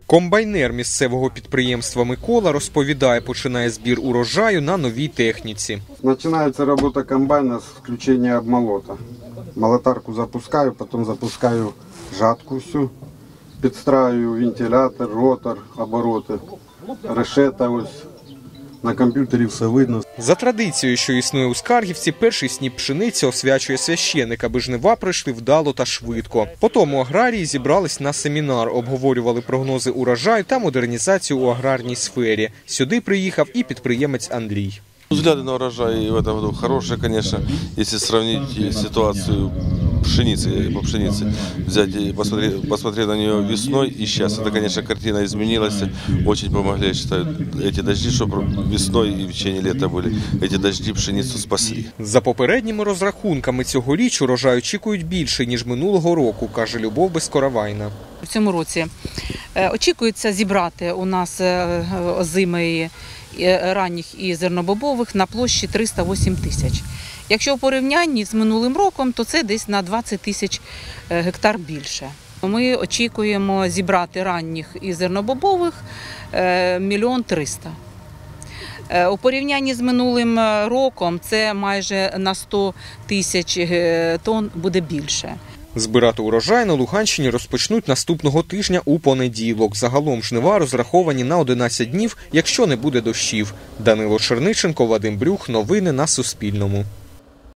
Комбайнер місцевого підприємства Микола розповідає, починає збір урожаю на новій техніці. Починається робота комбайна з включення обмолота. Молотарку запускаю, потім запускаю жатку всю, підстраюю вентилятор, ротор, обороти, решета ось. На комп'ютері все видно. За традицією, що існує у Скаргівці, перший сніп пшениці освячує священик, аби жнива пройшли вдало та швидко. Потім аграрії зібрались на семінар, обговорювали прогнози урожаю та модернізацію у аграрній сфері. Сюди приїхав і підприємець Андрій. Взгляды на урожай в этом году хорошие, конечно, если сравнить ситуацию пшеницы, по пшенице, взять и посмотреть на нее весной и сейчас. Это, конечно, картина изменилась, очень помогли, я считаю, эти дожди, чтобы весной и в течение лета были, эти дожди пшеницу спасли. За попередніми розрахунками цьогоріч урожай очікують більше, ніж минулого року, каже Любов Безкоровайна. В цьому році очікується зібрати у нас озимої ранніх і зернобобових на площі 308 тисяч. Якщо в порівнянні з минулим роком, то це десь на 20 тисяч гектар більше. Ми очікуємо зібрати ранніх і зернобобових 1 300 000. У порівнянні з минулим роком це майже на 100 тисяч тонн буде більше. Збирати урожай на Луганщині розпочнуть наступного тижня у понеділок. Загалом жнива розраховані на 11 днів, якщо не буде дощів. Данило Черниченко, Вадим Брюх. Новини на Суспільному.